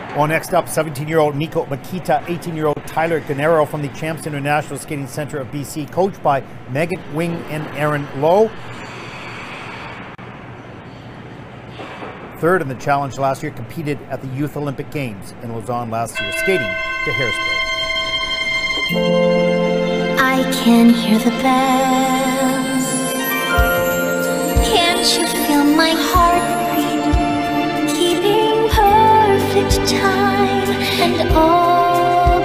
Well, next up, 17-year-old Makita, 18-year-old Tyler Gunara from the Champs International Skating Centre of BC, coached by Megan Wing and Aaron Lowe. Third in the challenge last year, competed at the Youth Olympic Games in Lausanne last year, skating to Hairspray. I can hear the bells. Can't you feel my heartbeat keeping perfect time? And all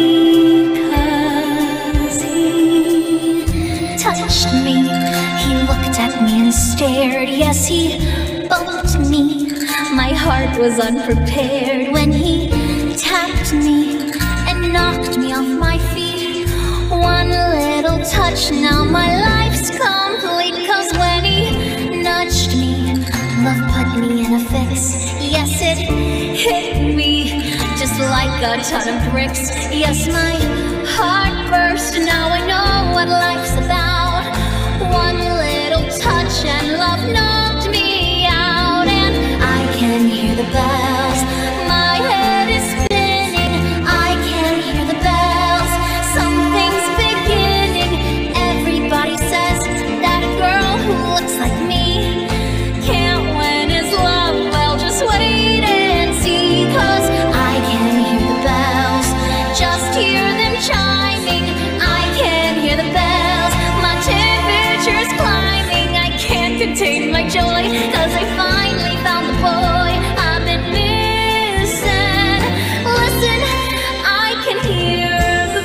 because he touched me. He looked at me and stared. Yes, he bumped me. My heart was unprepared when he tapped me and knocked me off my feet. One little touch, now my life's complete. 'Cause when he nudged me, love put me in a fix. Yes, it hit me just like a ton of bricks. Yes, my heart burst, now I know what life's about. One little touch and love knocked me out. And I can hear the bells, my head is spinning. I can hear the bells, something's beginning. Everybody says that a girl who looks like me can't win his love. Well, just wait and see. 'Cause I can hear the bells, just hear them chiming. I can hear the bells, my temperature's climbing. I can't contain my joy, 'cause I finally found the boy I've been missing. Listen, I can hear the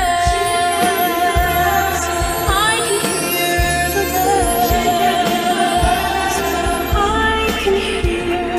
bells. I can hear the bells. I can hear the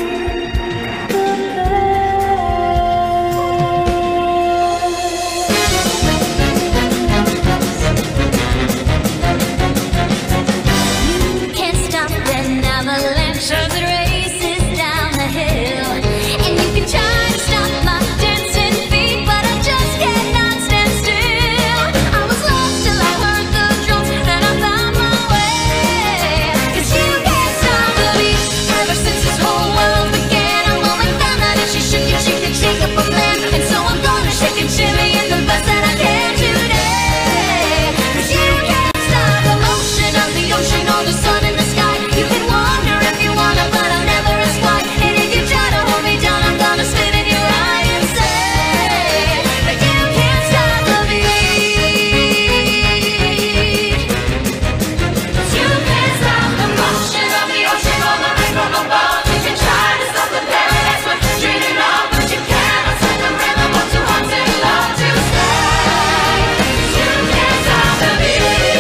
bells. You can't stop an avalanche as it races down the hill. And you can try to stop my dancing feet, but I just cannot stand still. I was lost till I heard the drums and I found my way. 'Cause you can't stop the beat. Ever since this whole world began, I've only found that if she shook it, she could shake up a man. And so I'm gonna shake and shimmy and the best that I can today. 'Cause you can't stop the motion of the ocean or the sun in the sky. You can wander if you wanna, but I'll never ask why. And if you try to hold me down, I'm gonna spit in your eye and say that you can't stop the beat. 'Cause you can't stop the motion of the ocean or the rain from above. You can try to stop the paradise we're dreaming of, but you cannot stop the rhythm of two hearts in love to stay. 'Cause you can't stop the beat.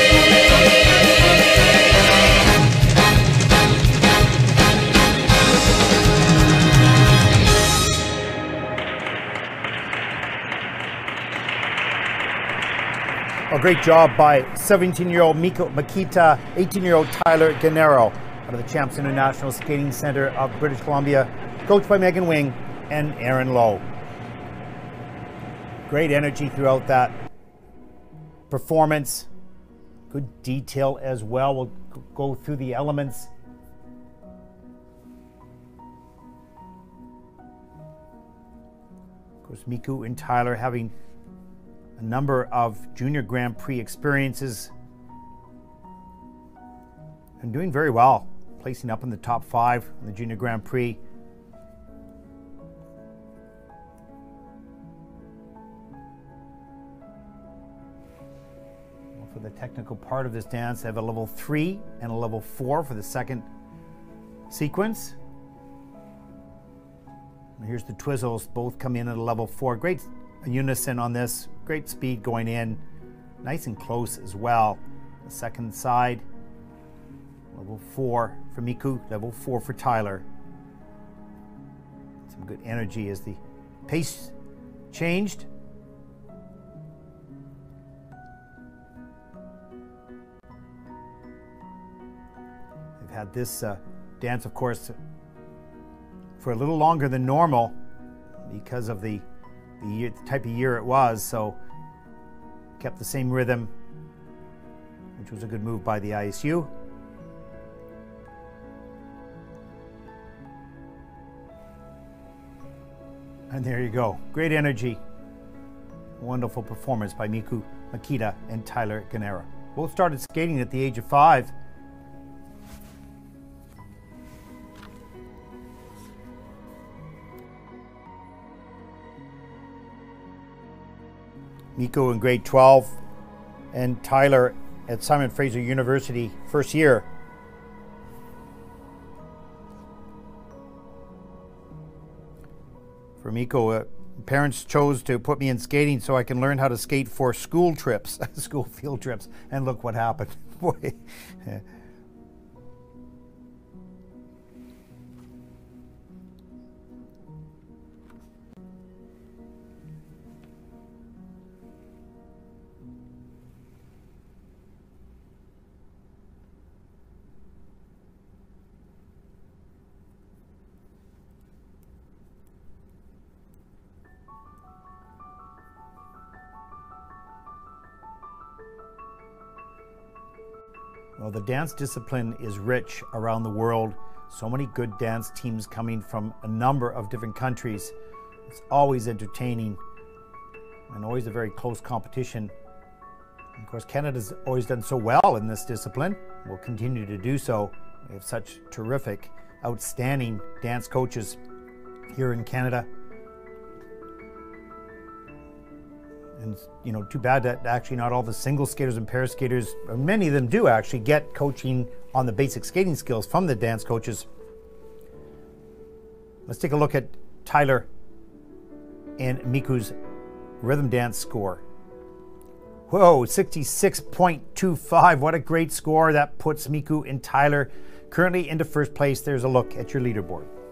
A great job by 17-year-old Makita, 18-year-old Tyler Gunara out of the Champs International Skating Centre of British Columbia, coached by Megan Wing and Aaron Lowe. Great energy throughout that performance. Good detail as well. We'll go through the elements. Of course, Miku and Tyler having a number of Junior Grand Prix experiences and doing very well, placing up in the top 5 in the Junior Grand Prix. Well, for the technical part of this dance, they have a level 3 and a level 4 for the second sequence. And here's the twizzles, both come in at a level 4. Great unison on this, great speed going in, nice and close as well. The second side, level 4 for Miku, level 4 for Tyler. Some good energy as the pace changed. They've had this dance, of course, for a little longer than normal because of the type of year it was, so kept the same rhythm, which was a good move by the ISU. And there you go. Great energy. Wonderful performance by Miku, Makita, and Tyler Gunara. Both started skating at the age of 5. Miku in grade 12 and Tyler at Simon Fraser University, first year. For Miku, parents chose to put me in skating so I can learn how to skate for school trips, school field trips, and look what happened. Boy. Well, the dance discipline is rich around the world. So many good dance teams coming from a number of different countries. It's always entertaining and always a very close competition. And of course, Canada's always done so well in this discipline. We'll continue to do so. We have such terrific, outstanding dance coaches here in Canada. And, you know, too bad that actually not all the single skaters and pair skaters, many of them do actually get coaching on the basic skating skills from the dance coaches. Let's take a look at Tyler and Miku's rhythm dance score. Whoa, 66.25. What a great score. That puts Miku and Tyler currently into first place. There's a look at your leaderboard.